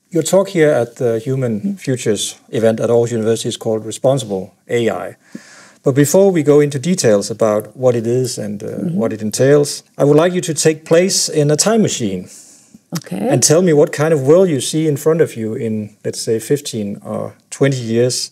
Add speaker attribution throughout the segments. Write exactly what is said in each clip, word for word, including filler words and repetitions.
Speaker 1: Your talk here at the Human Futures event at Aarhus University is called Responsible A I. But before we go into details about what it is and uh, mm-hmm. what it entails, I would like you to take place in a time machine.
Speaker 2: Okay.
Speaker 1: And tell me what kind of world you see in front of you in, let's say, fifteen or twenty years.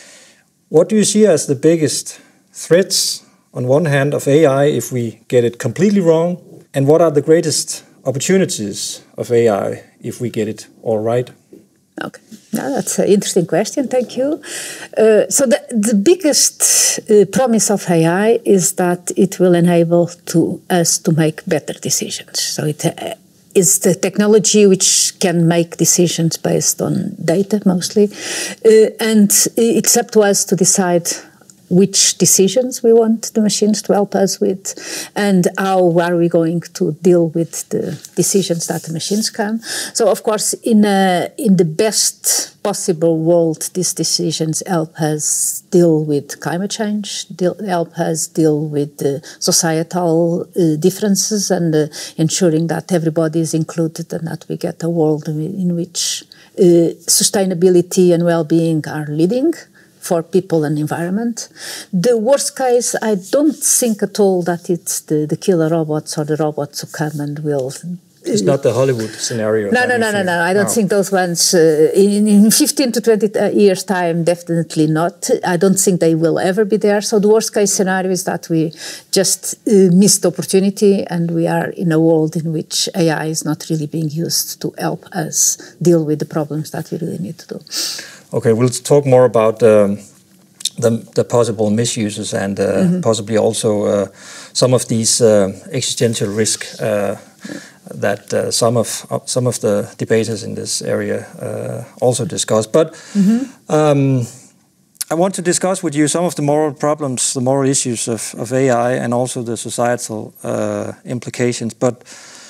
Speaker 1: What do you see as the biggest threats, on one hand, of A I if we get it completely wrong? And what are the greatest opportunities of A I if we get it all right?
Speaker 2: Okay, now that's an interesting question, thank you. Uh, so the, the biggest uh, promise of A I is that it will enable to us to make better decisions. So it uh, is the technology which can make decisions based on data mostly, uh, and it's up to us to decide which decisions we want the machines to help us with, and how are we going to deal with the decisions that the machines come. So, of course, in a, in the best possible world, these decisions help us deal with climate change, deal, help us deal with the societal uh, differences, and uh, ensuring that everybody is included and that we get a world in which uh, sustainability and well-being are leading for people and environment. The worst case, I don't think at all that it's the, the killer robots or the robots who come and will...
Speaker 1: It's not the Hollywood scenario.
Speaker 2: No, no, no, no, no. I don't no. think those ones, uh, in, in fifteen to twenty years' time, definitely not. I don't think they will ever be there. So the worst case scenario is that we just uh, missed opportunity and we are in a world in which A I is not really being used to help us deal with the problems that we really need to do.
Speaker 1: Okay, we'll talk more about um, the, the possible misuses and uh, mm-hmm. possibly also uh, some of these uh, existential risk uh, that uh, some of uh, some of the debaters in this area uh, also discuss. But mm-hmm. um, I want to discuss with you some of the moral problems, the moral issues of, of A I, and also the societal uh, implications. But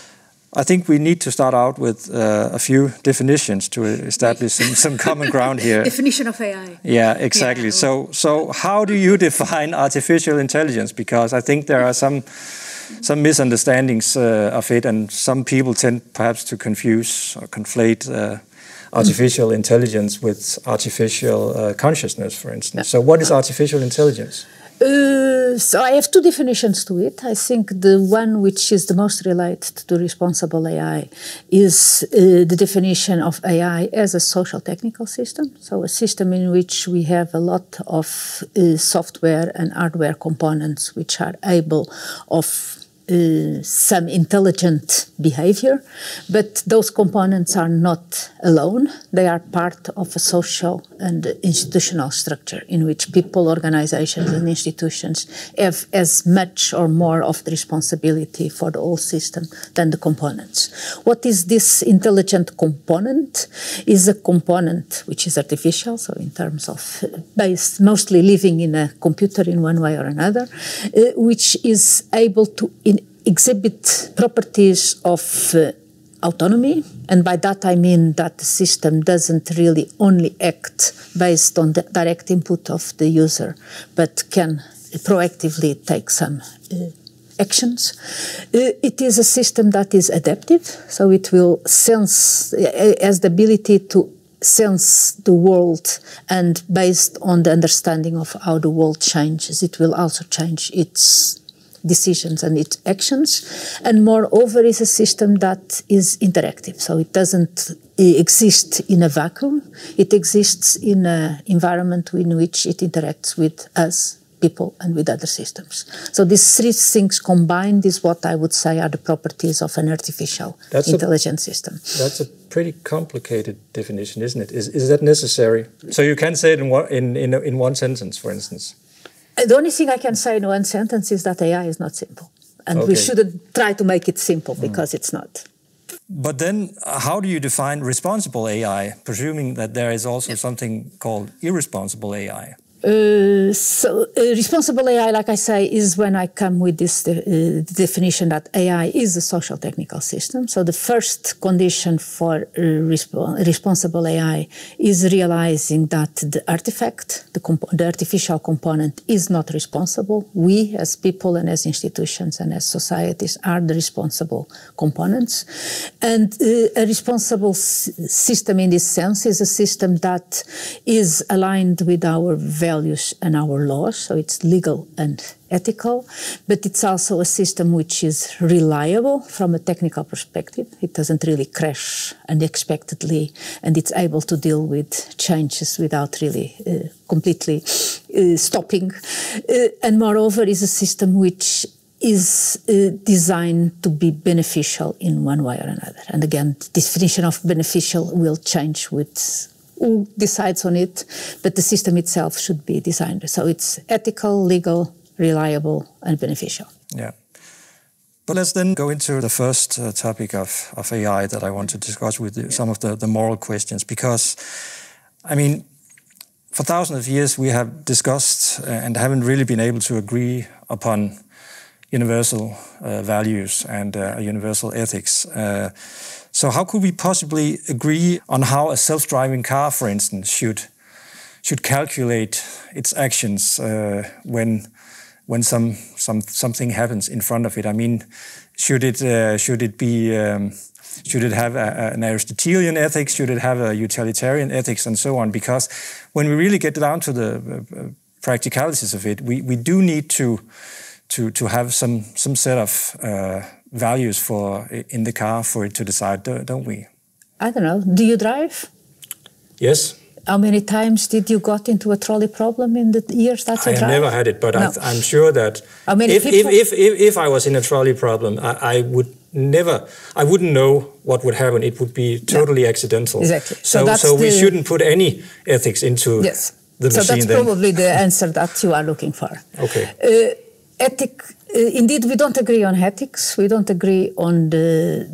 Speaker 1: I think we need to start out with uh, a few definitions to establish some, some common ground here.
Speaker 3: Definition of A I.
Speaker 1: Yeah, exactly. Yeah. So, so how do you define artificial intelligence? Because I think there are some some misunderstandings uh, of it, and some people tend perhaps to confuse or conflate uh, artificial mm. intelligence with artificial uh, consciousness, for instance. So, what is artificial intelligence?
Speaker 2: Uh, so I have two definitions to it. I think the one which is the most related to responsible A I is uh, the definition of A I as a social technical system. So a system in which we have a lot of uh, software and hardware components which are able of Uh, some intelligent behavior, but those components are not alone. They are part of a social and institutional structure in which people, organizations, and institutions have as much or more of the responsibility for the whole system than the components. What is this intelligent component? Is a component which is artificial, so in terms of based, mostly living in a computer in one way or another, uh, which is able to in exhibit properties of uh, autonomy, and by that I mean that the system doesn't really only act based on the direct input of the user, but can proactively take some uh, actions. Uh, it is a system that is adaptive, so it will sense, uh, has the ability to sense the world, and based on the understanding of how the world changes, it will also change its decisions and its actions. And moreover, is a system that is interactive, so it doesn't exist in a vacuum. It exists in an environment in which it interacts with us, people, and with other systems. So these three things combined is what I would say are the properties of an artificial that's intelligent a, system.
Speaker 1: That's a pretty complicated definition, isn't it? Is, is that necessary? So you can say it in one, in, in, in one sentence, for instance.
Speaker 2: The only thing I can say in one sentence is that A I is not simple. And okay. we shouldn't try to make it simple, because mm. it's not.
Speaker 1: But then how do you define responsible A I, presuming that there is also something called irresponsible A I?
Speaker 2: Uh, so uh, responsible A I, like I say, is when I come with this uh, definition that A I is a social technical system. So the first condition for uh, resp responsible A I is realizing that the artifact, the, the artificial component, is not responsible. We as people and as institutions and as societies are the responsible components. And uh, a responsible system in this sense is a system that is aligned with our values values and our laws, so it's legal and ethical, but it's also a system which is reliable from a technical perspective. It doesn't really crash unexpectedly, and it's able to deal with changes without really uh, completely uh, stopping. Uh, and moreover, is a system which is uh, designed to be beneficial in one way or another. And again, the definition of beneficial will change with who decides on it, but the system itself should be designed. So it's ethical, legal, reliable, and beneficial.
Speaker 1: Yeah. But let's then go into the first uh, topic of, of A I that I want to discuss with you, some of the, the moral questions, because, I mean, for thousands of years we have discussed uh, and haven't really been able to agree upon universal uh, values and uh, universal ethics. Uh, So how could we possibly agree on how a self-driving car, for instance, should should calculate its actions uh, when when some some something happens in front of it? I mean, should it uh, should it be um, should it have a, a, an Aristotelian ethics? Should it have a utilitarian ethics, and so on? Because when we really get down to the uh, practicalities of it, we we do need to to to have some some set of uh, values for in the car for it to decide, don't we?
Speaker 2: I don't know. Do you drive?
Speaker 1: Yes.
Speaker 2: How many times did you got into a trolley problem in the years that you
Speaker 1: I
Speaker 2: drive?
Speaker 1: have never had it, but
Speaker 2: no.
Speaker 1: I, I'm sure that if, if, if, if, if I was in a trolley problem, I, I would never, I wouldn't know what would happen. It would be totally no. accidental.
Speaker 2: Exactly.
Speaker 1: So,
Speaker 2: so,
Speaker 1: so we
Speaker 2: the,
Speaker 1: shouldn't put any ethics into
Speaker 2: yes.
Speaker 1: the
Speaker 2: so
Speaker 1: machine. So
Speaker 2: that's
Speaker 1: then.
Speaker 2: probably the answer that you are looking for.
Speaker 1: Okay.
Speaker 2: Uh, ethic. Uh, indeed, we don't agree on ethics. We don't agree on the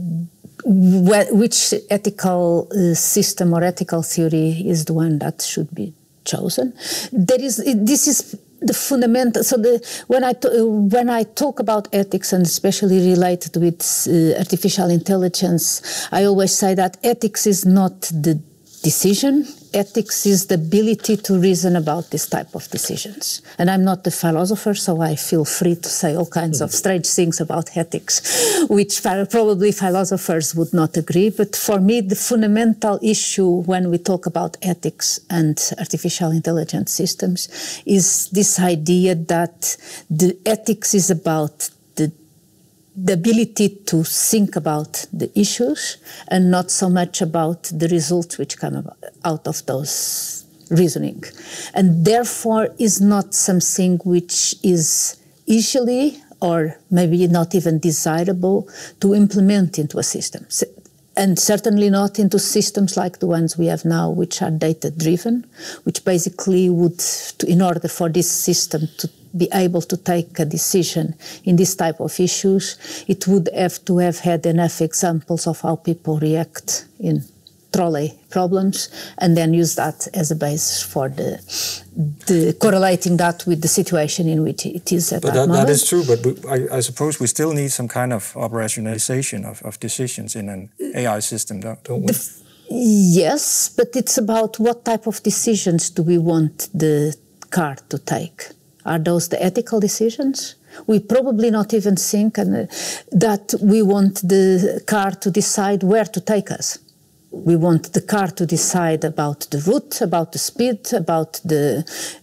Speaker 2: which ethical uh, system or ethical theory is the one that should be chosen. There is this is the fundamental. So the, when I when I talk about ethics, and especially related with uh, artificial intelligence, I always say that ethics is not the decision. Ethics is the ability to reason about this type of decisions. And I'm not a philosopher, so I feel free to say all kinds of strange things about ethics, which probably philosophers would not agree. But for me, the fundamental issue when we talk about ethics and artificial intelligence systems is this idea that the ethics is about the the ability to think about the issues and not so much about the results which come out of those reasoning. And therefore is not something which is easily or maybe not even desirable to implement into a system. And certainly not into systems like the ones we have now, which are data-driven, which basically would, in order for this system to be able to take a decision in this type of issues, it would have to have had enough examples of how people react in trolley problems, and then use that as a basis for the, the correlating that with the situation in which it is at
Speaker 1: but
Speaker 2: that,
Speaker 1: that
Speaker 2: moment.
Speaker 1: That is true, but we, I, I suppose we still need some kind of operationalization of, of decisions in an A I system, don't, don't we?
Speaker 2: The, yes, but it's about what type of decisions do we want the car to take. Are those the ethical decisions? We probably not even think uh, that we want the car to decide where to take us. We want the car to decide about the route, about the speed, about the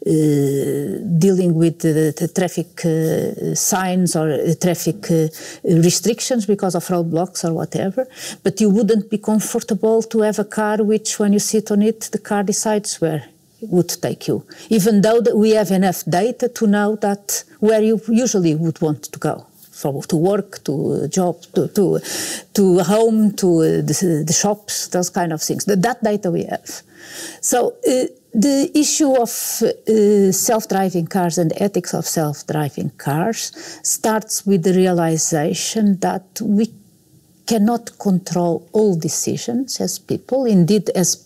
Speaker 2: uh, dealing with the, the traffic uh, signs or uh, traffic uh, restrictions because of roadblocks or whatever. But you wouldn't be comfortable to have a car which, when you sit on it, the car decides where it would take you, even though that we have enough data to know that where you usually would want to go. From to work, to a job, to to to home, to uh, the, the shops, those kind of things. That, that data we have. So uh, the issue of uh, self-driving cars and the ethics of self-driving cars starts with the realization that we cannot control all decisions as people. Indeed, as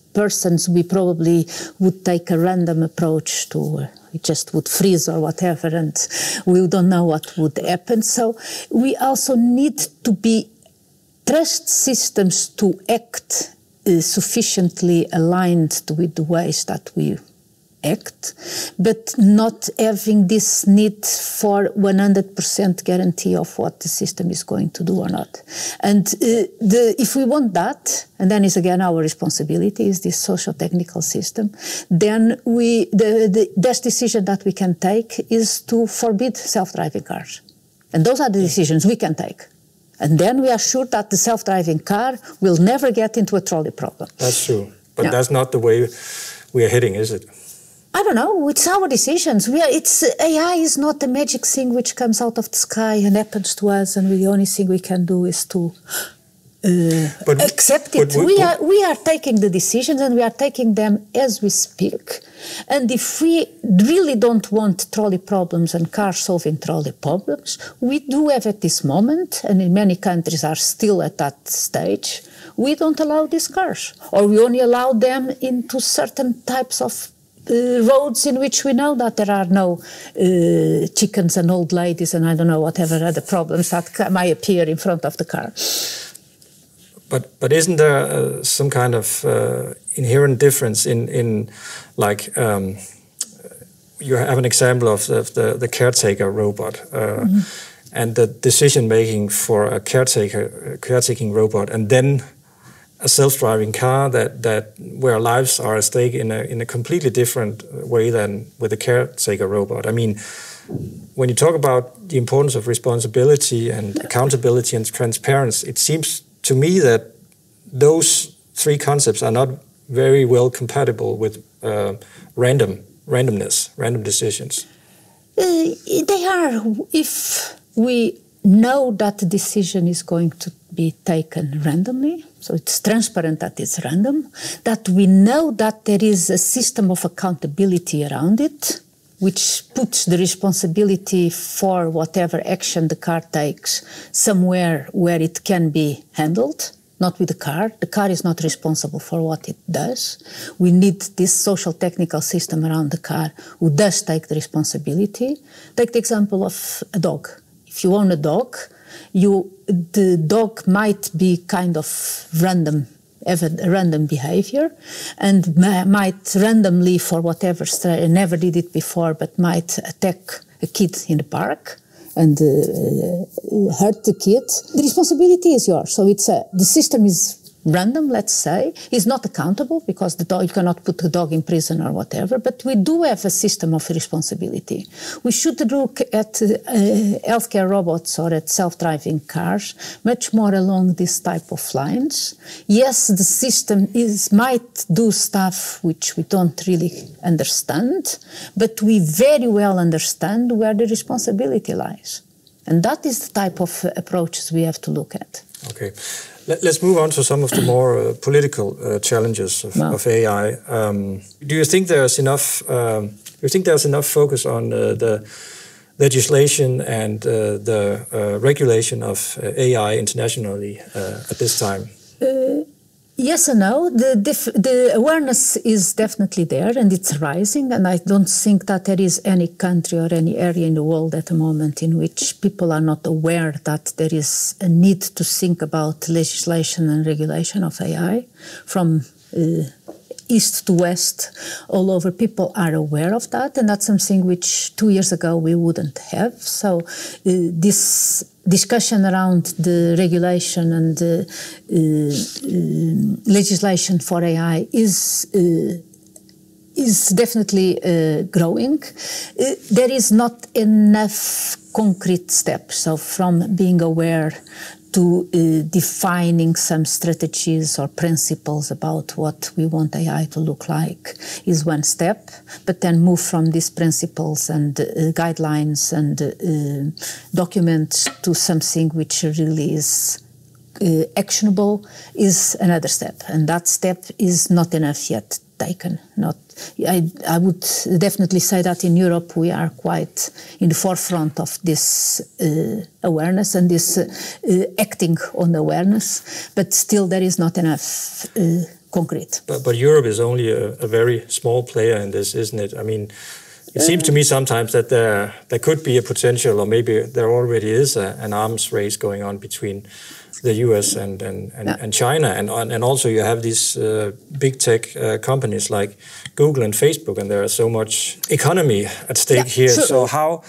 Speaker 2: persons, we probably would take a random approach to uh, it just would freeze or whatever, and we don't know what would happen. So we also need to be trust systems to act uh, sufficiently aligned with the ways that we act, but not having this need for one hundred percent guarantee of what the system is going to do or not. And uh, the, if we want that, and then is again our responsibility, is this social technical system, then we the, the best decision that we can take is to forbid self-driving cars. And those are the decisions we can take. And then we are sure that the self-driving car will never get into a trolley problem.
Speaker 1: That's true. But
Speaker 2: no.
Speaker 1: That's not the way we are heading, is it?
Speaker 2: I don't know. It's our decisions. We are, it's A I is not a magic thing which comes out of the sky and happens to us, and the only thing we can do is to uh, but, accept it. But, but, we are we are taking the decisions, and we are taking them as we speak. And if we really don't want trolley problems and car solving trolley problems, we do have at this moment, and in many countries are still at that stage, we don't allow these cars, or we only allow them into certain types of Uh, roads in which we know that there are no uh, chickens and old ladies and I don't know whatever other problems that might appear in front of the car.
Speaker 1: But but isn't there uh, some kind of uh, inherent difference in in like um, you have an example of the the, the caretaker robot uh, mm-hmm. and the decision making for a caretaker caretaking robot, and then a self-driving car that, that where lives are at stake in a in a completely different way than with a caretaker robot. I mean, when you talk about the importance of responsibility and accountability and transparency, it seems to me that those three concepts are not very well compatible with uh, random randomness, random decisions.
Speaker 2: Uh, they are if we know that the decision is going to be taken randomly, so it's transparent that it's random, that we know that there is a system of accountability around it, which puts the responsibility for whatever action the car takes somewhere where it can be handled, not with the car. The car is not responsible for what it does. We need this social technical system around the car who does take the responsibility. Take the example of a dog. If you own a dog, you, the dog might be kind of random, have a random behavior, and might randomly, for whatever, never did it before, but might attack a kid in the park and uh, hurt the kid. The responsibility is yours. So it's a, the system is random, let's say, is not accountable because the dog, you cannot put the dog in prison or whatever, but we do have a system of responsibility. We should look at uh, healthcare robots or at self-driving cars much more along this type of lines. Yes, the system is might do stuff which we don't really understand, but we very well understand where the responsibility lies. And that is the type of approaches we have to look at.
Speaker 1: Okay. Let's move on to some of the more uh, political uh, challenges of, wow. of A I. Um, do you think there's enough? Um, do you think there's enough focus on uh, the legislation and uh, the uh, regulation of uh, A I internationally uh, at this time?
Speaker 2: Uh, yes and no. The, the awareness is definitely there and it's rising, and I don't think that there is any country or any area in the world at the moment in which people are not aware that there is a need to think about legislation and regulation of A I. From uh, east to west, all over, people are aware of that, and that's something which two years ago we wouldn't have. So uh, this discussion around the regulation and the uh, uh, legislation for A I is uh, is definitely uh, growing. Uh, there is not enough concrete steps. So from being aware to uh, defining some strategies or principles about what we want A I to look like is one step, but then move from these principles and uh, guidelines and uh, documents to something which really is uh, actionable is another step, and that step is not enough yet taken. Not, I, I would definitely say that in Europe we are quite in the forefront of this uh, awareness and this uh, uh, acting on awareness, but still there is not enough uh, concrete.
Speaker 1: But, but Europe is only a, a very small player in this, isn't it? I mean, it seems to me sometimes that there there could be a potential, or maybe there already is a, an arms race going on between the U S and and, and, yeah. and China, and and also you have these uh, big tech uh, companies like Google and Facebook, and there is so much economy at stake yeah, here. Sure. So how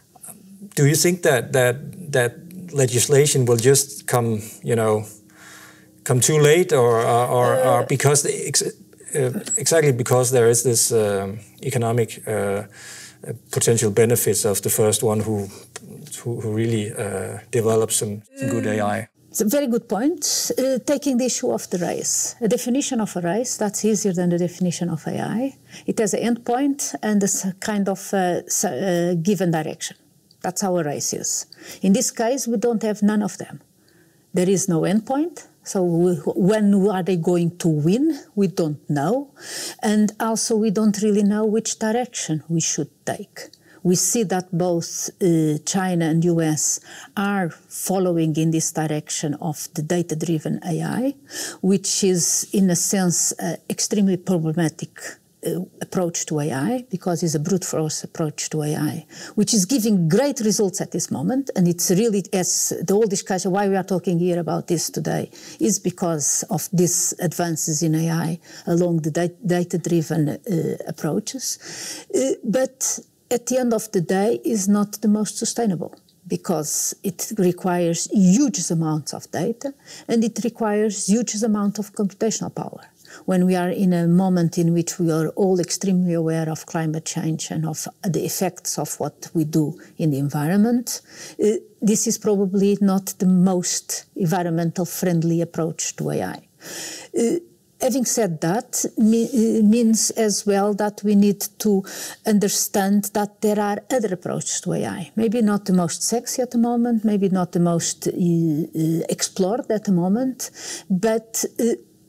Speaker 1: do you think that that that legislation will just come, you know, come too late, or or, or, uh, or because the ex uh, exactly because there is this um, economic uh, potential benefits of the first one who who, who really uh, develops some, some good A I?
Speaker 2: It's a very good point. Uh, taking the issue of the race, a definition of a race, that's easier than the definition of A I. It has an endpoint and a kind of uh, uh, given direction. That's how a race is. In this case, we don't have none of them. There is no endpoint. So we, when are they going to win? We don't know. And also we don't really know which direction we should take. We see that both uh, China and U S are following in this direction of the data-driven A I, which is, in a sense, uh, extremely problematic uh, approach to A I, because it's a brute force approach to A I, which is giving great results at this moment. And it's really, as the whole discussion, why we are talking here about this today, is because of these advances in A I along the data-driven uh, approaches. Uh, but at the end of the day, is not the most sustainable, because it requires huge amounts of data and it requires huge amount of computational power. When we are in a moment in which we are all extremely aware of climate change and of the effects of what we do in the environment, uh, this is probably not the most environmental friendly approach to A I. Uh, Having said that, me, means as well that we need to understand that there are other approaches to A I. Maybe not the most sexy at the moment, maybe not the most uh, uh, explored at the moment, but uh,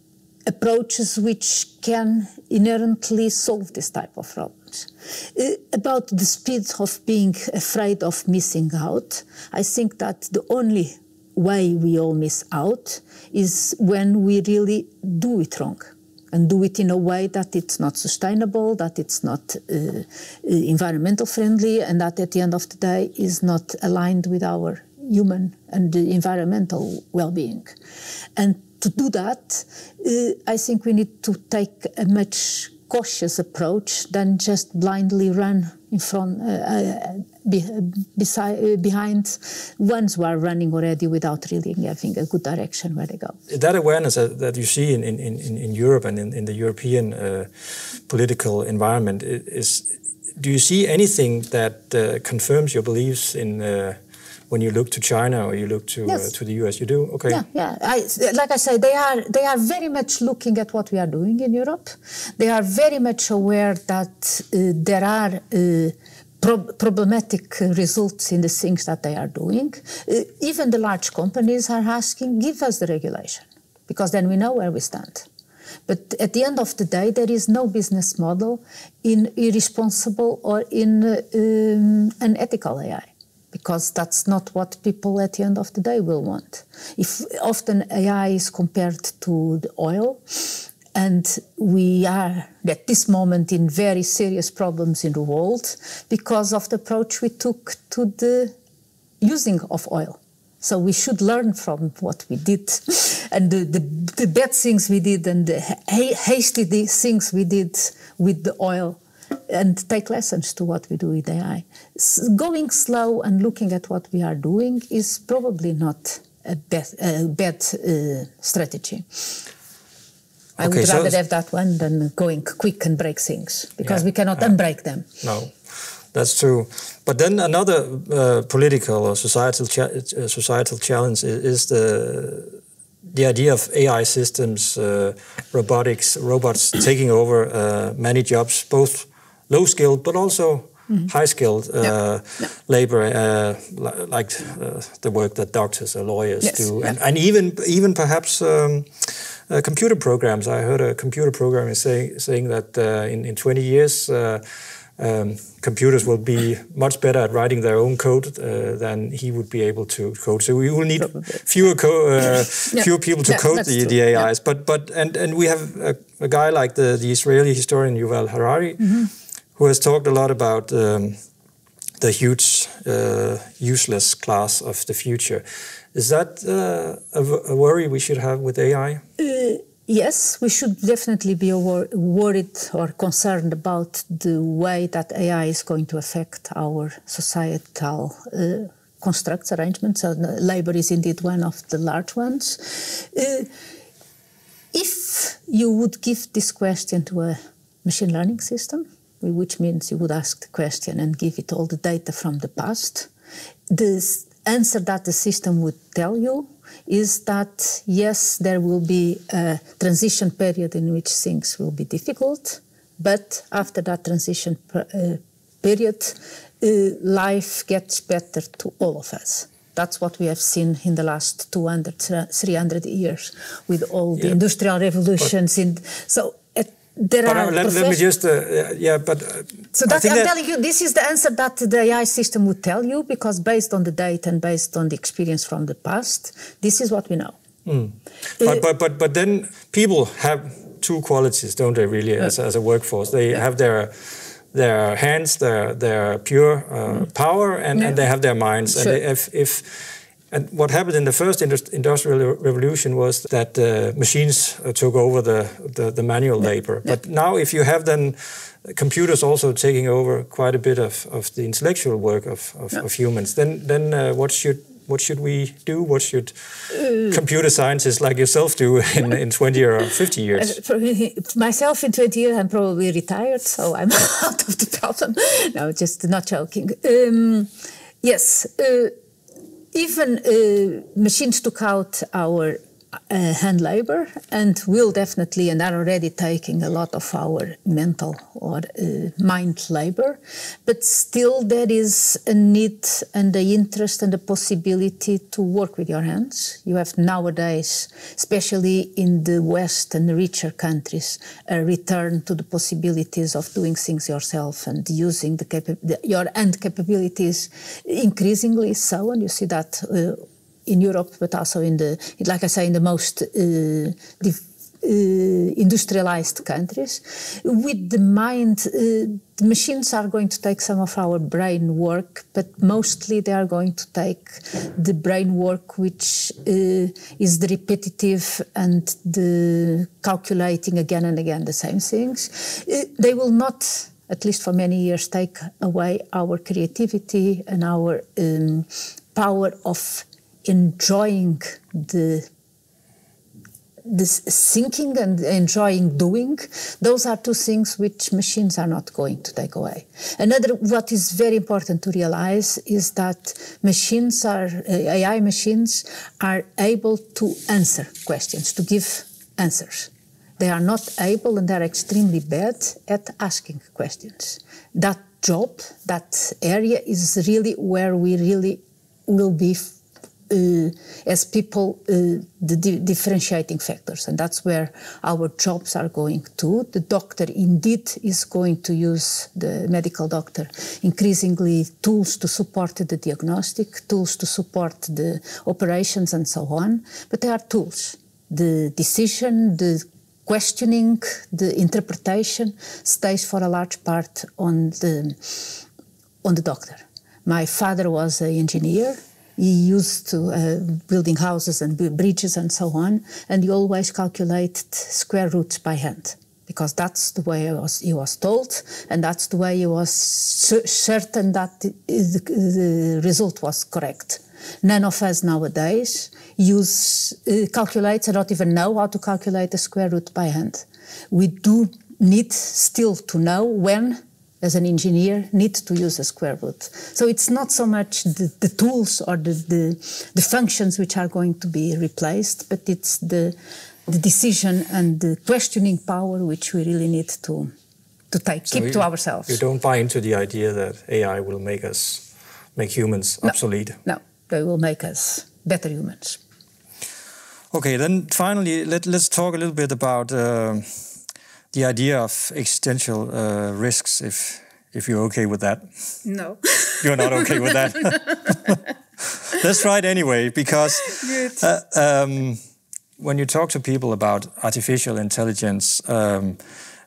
Speaker 2: approaches which can inherently solve this type of problems. Uh, about the speed of being afraid of missing out, I think that the only way we all miss out is when we really do it wrong, and do it in a way that it's not sustainable, that it's not uh, environmental friendly, and that at the end of the day is not aligned with our human and environmental well-being. And to do that, uh, I think we need to take a much cautious approach than just blindly run in front, uh, uh, be, beside, uh, behind ones who are running already without really having a good direction where they go.
Speaker 1: That awareness that, that you see in, in, in, in Europe and in, in the European uh, political environment, is, do you see anything that uh, confirms your beliefs in uh, when you look to China or you look to yes. uh, to the U S? You do? Okay.
Speaker 2: Yeah, yeah. I, like I say, they are they are very much looking at what we are doing in Europe. They are very much aware that uh, there are uh, pro problematic results in the things that they are doing. Uh, even the large companies are asking, give us the regulation, because then we know where we stand. But at the end of the day, there is no business model in irresponsible or in uh, um, unethical A I. Because that's not what people at the end of the day will want. If often A I is compared to the oil, and we are at this moment in very serious problems in the world because of the approach we took to the using of oil. So we should learn from what we did and the, the, the bad things we did and the hasty things we did with the oil, and take lessons to what we do with A I. S going slow and looking at what we are doing is probably not a, be a bad uh, strategy. I okay, would rather so have that one than going quick and break things, because yeah, we cannot uh, unbreak them.
Speaker 1: No, that's true. But then another uh, political or societal cha uh, societal challenge is, is the the idea of A I systems, uh, robotics, robots taking over uh, many jobs, both low-skilled but also mm-hmm. high-skilled uh, yeah. Yeah. labor, uh, li like uh, the work that doctors or lawyers yes. do, yeah. and, and even even perhaps um, uh, computer programs. I heard a computer programmer say, saying that uh, in, in twenty years, uh, um, computers will be much better at writing their own code uh, than he would be able to code. So we will need Probably. fewer co uh, yeah. fewer people to yeah, code the, the A Is. Yeah. But but and and we have a, a guy like the the Israeli historian Yuval Harari, mm-hmm. who has talked a lot about um, the huge uh, useless class of the future. Is that uh, a, a worry we should have with A I?
Speaker 2: Uh, yes, we should definitely be wor worried or concerned about the way that A I is going to affect our societal uh, constructs, arrangements. So labor is indeed one of the large ones. Uh, if you would give this question to a machine learning system, which means you would ask the question and give it all the data from the past, the answer that the system would tell you is that, yes, there will be a transition period in which things will be difficult, but after that transition uh, period, uh, life gets better to all of us. That's what we have seen in the last two hundred, three hundred years with all the yeah. industrial revolutions. In, so it, there
Speaker 1: but
Speaker 2: are
Speaker 1: let, let me just, uh, yeah, but... Uh,
Speaker 2: so that, I'm that telling you, this is the answer that the A I system would tell you, because based on the data and based on the experience from the past, this is what we know.
Speaker 1: Mm. Uh, but, but, but, but then people have two qualities, don't they, really, as, as a workforce? They yeah. have their... their hands, their their pure uh, mm. power, and, yeah. and they have their minds. Sure. And they, if, if and what happened in the first industrial revolution was that uh, machines uh, took over the the, the manual yeah. labor. Yeah. But now, if you have then computers also taking over quite a bit of, of the intellectual work of of, yeah. of humans, then then uh, what should What should we do? What should uh, computer scientists like yourself do in, in twenty or fifty years?
Speaker 2: Myself in twenty years, I'm probably retired, so I'm out of the problem. No, just not joking. Um, yes, uh, even uh, machines took out our uh, hand labor and will definitely and are already taking a lot of our mental or uh, mind labor, but still there is a need and the interest and the possibility to work with your hands. You have nowadays, especially in the West and the richer countries, a return to the possibilities of doing things yourself and using the, capa the your hand capabilities increasingly so, and you see that uh, in Europe, but also in the, like I say, in the most uh, uh, industrialized countries. With the mind, uh, the machines are going to take some of our brain work, but mostly they are going to take the brain work which uh, is the repetitive and the calculating again and again the same things. Uh, they will not, at least for many years, take away our creativity and our um, power of enjoying the this thinking and enjoying doing. Those are two things which machines are not going to take away. Another, what is very important to realize is that machines are, A I machines are able to answer questions, to give answers. They are not able, and they're extremely bad at asking questions. That job, that area is really where we really will be Uh, as people, uh, the di differentiating factors, and that's where our jobs are going to. The doctor indeed is going to use, the medical doctor, increasingly tools to support the diagnostic, tools to support the operations and so on, but they are tools. The decision, the questioning, the interpretation stays for a large part on the, on the doctor. My father was an engineer. He used to uh, building houses and bridges and so on, and he always calculated square roots by hand, because that's the way he was, he was told, and that's the way he was certain that the, the, the result was correct. None of us nowadays use uh, calculates. I don't even know how to calculate a square root by hand. We do need still to know when, as an engineer, need to use a square root. So it's not so much the, the tools or the, the, the functions which are going to be replaced, but it's the, the decision and the questioning power which we really need to, to take, so keep you, to ourselves.
Speaker 1: You don't buy into the idea that A I will make us, make humans
Speaker 2: no,
Speaker 1: obsolete?
Speaker 2: No, they will make us better humans.
Speaker 1: Okay, then finally, let, let's talk a little bit about uh, the idea of existential uh, risks, if if you're okay with that.
Speaker 2: No.
Speaker 1: You're not okay with that? Let's try it anyway, because uh, um, when you talk to people about artificial intelligence, um,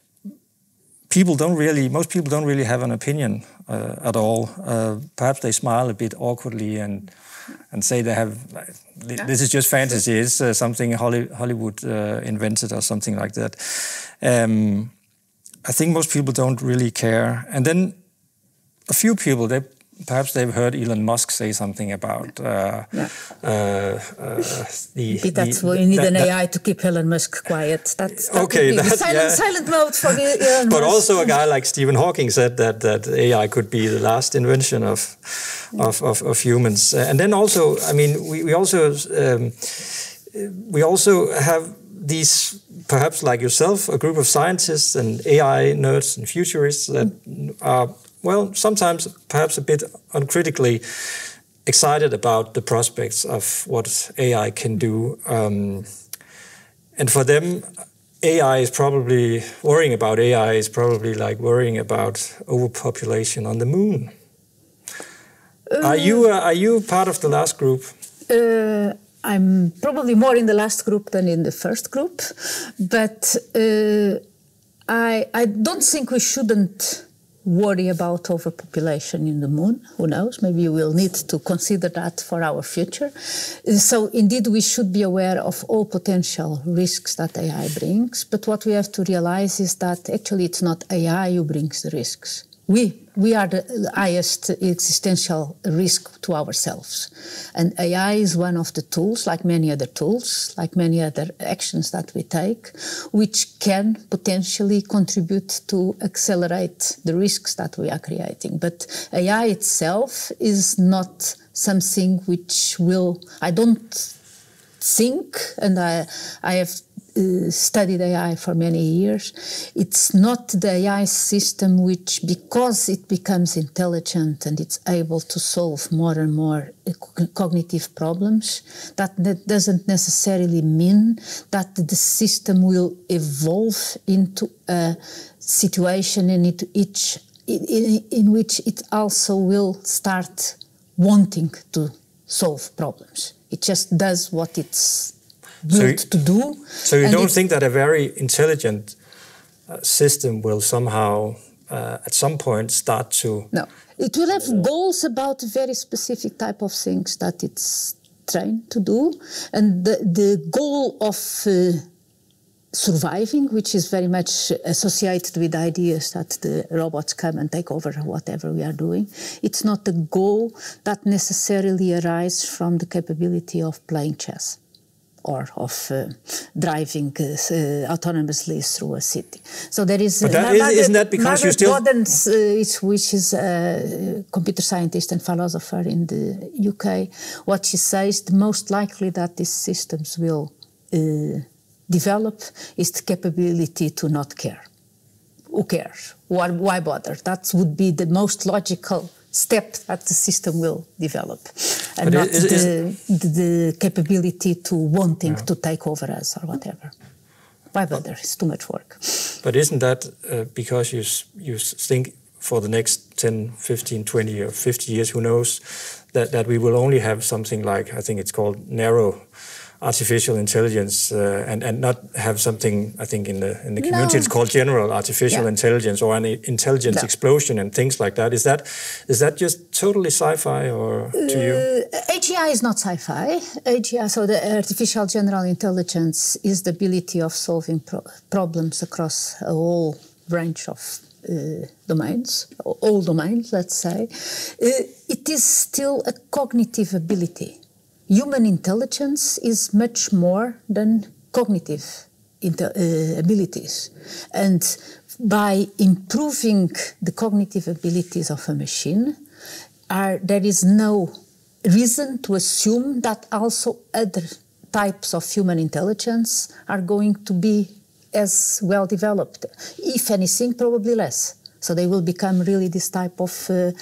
Speaker 1: people don't really, most people don't really have an opinion uh, at all. Uh, perhaps they smile a bit awkwardly and and say they have, yeah. this is just fantasy, it's uh, something Holly, Hollywood uh, invented or something like that. Um, I think most people don't really care. And then a few people, they perhaps they've heard Elon Musk say something about uh, yeah. uh, uh, the...
Speaker 2: But that's
Speaker 1: the,
Speaker 2: why you need
Speaker 1: that,
Speaker 2: an
Speaker 1: that,
Speaker 2: A I to keep Elon Musk quiet. That's that
Speaker 1: okay, that,
Speaker 2: silent,
Speaker 1: yeah.
Speaker 2: silent mode for Elon
Speaker 1: But
Speaker 2: Musk.
Speaker 1: also a guy like Stephen Hawking said that, that A I could be the last invention of, yeah. of, of, of humans. Uh, and then also, I mean, we, we also um, we also have these, perhaps like yourself, a group of scientists and A I nerds and futurists that are, well, sometimes perhaps a bit uncritically excited about the prospects of what A I can do. Um, and for them, A I is probably, worrying about A I is probably like worrying about overpopulation on the moon. Uh, are you uh, are you part of the last group?
Speaker 2: Uh, I'm probably more in the last group than in the first group, but uh, I I don't think we shouldn't worry about overpopulation in the moon. Who knows? Maybe we'll need to consider that for our future. So indeed, we should be aware of all potential risks that A I brings. But what we have to realize is that actually it's not A I who brings the risks. We, we are the highest existential risk to ourselves. And A I is one of the tools, like many other tools, like many other actions that we take, which can potentially contribute to accelerate the risks that we are creating. But A I itself is not something which will, I don't think, and I, I have Uh, studied A I for many years, it's not the A I system which, because it becomes intelligent and it's able to solve more and more uh, cognitive problems, that, that doesn't necessarily mean that the system will evolve into a situation in, it, each, in, in which it also will start wanting to solve problems. It just does what it's built so, to do.
Speaker 1: So you don't think that a very intelligent uh, system will somehow, uh, at some point, start to...
Speaker 2: No. It will have uh, goals about very specific type of things that it's trained to do. And the, the goal of uh, surviving, which is very much associated with ideas that the robots come and take over whatever we are doing, it's not a goal that necessarily arises from the capability of playing chess or of uh, driving uh, uh, autonomously through a city. So there is...
Speaker 1: But that is, isn't that because you still...
Speaker 2: Gordon, uh, which is a computer scientist and philosopher in the U K, what she says, the most likely that these systems will uh, develop is the capability to not care. Who cares? Why, why bother? That would be the most logical step that the system will develop, and but not is, is, the, the, the capability to wanting yeah. to take over us or whatever. Why bother? It's too much work.
Speaker 1: But isn't that uh, because you, you think for the next ten, fifteen, twenty or fifty years, who knows, that, that we will only have something like, I think it's called narrow artificial intelligence, uh, and and not have something, I think in the in the community no. it's called general artificial yeah. intelligence, or an intelligence no. explosion and things like that. Is that is that just totally sci-fi, or to uh, you?
Speaker 2: A G I is not sci-fi. A G I, so the artificial general intelligence is the ability of solving pro problems across a whole range of uh, domains, all domains, let's say. Uh, it is still a cognitive ability. Human intelligence is much more than cognitive uh, abilities. And by improving the cognitive abilities of a machine, are, there is no reason to assume that also other types of human intelligence are going to be as well developed. If anything, probably less. So they will become really this type of uh, uh,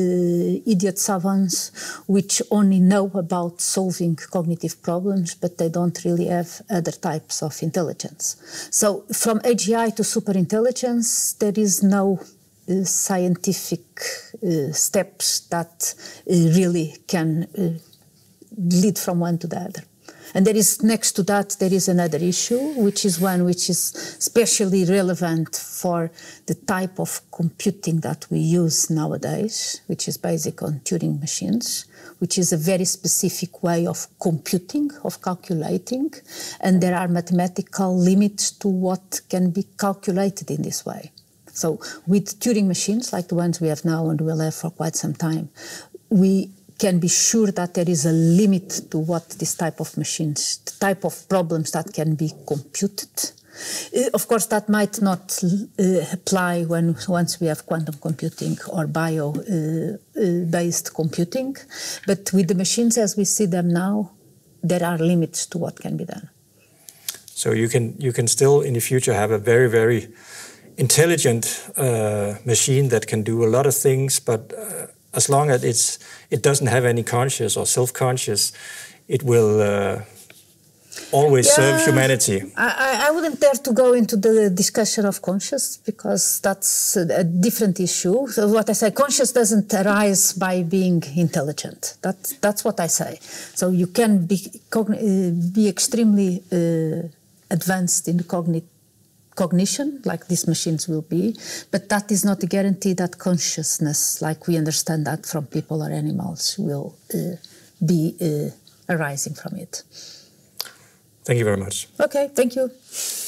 Speaker 2: idiot savants which only know about solving cognitive problems, but they don't really have other types of intelligence. So from A G I to superintelligence, there is no uh, scientific uh, steps that uh, really can uh, lead from one to the other. And there is, next to that, there is another issue, which is one which is especially relevant for the type of computing that we use nowadays, which is based on Turing machines, which is a very specific way of computing, of calculating, and there are mathematical limits to what can be calculated in this way. So with Turing machines, like the ones we have now and will have for quite some time, we can be sure that there is a limit to what this type of machines, the type of problems that can be computed. Uh, of course, that might not uh, apply when once we have quantum computing or bio-based uh, uh, computing, but with the machines as we see them now, there are limits to what can be done.
Speaker 1: So you can you can still in the future have a very very intelligent uh, machine that can do a lot of things, but uh, as long as it's, it doesn't have any conscious or self-conscious, it will uh, always yeah, serve humanity.
Speaker 2: I, I wouldn't dare to go into the discussion of conscious because that's a, a different issue. So what I say, conscious doesn't arise by being intelligent. That, that's what I say. So you can be, cogn be extremely uh, advanced in the cognitive cognition, like these machines will be, but that is not a guarantee that consciousness, like we understand that from people or animals, will uh, be uh, arising from it.
Speaker 1: Thank you very much.
Speaker 2: Okay, thank you.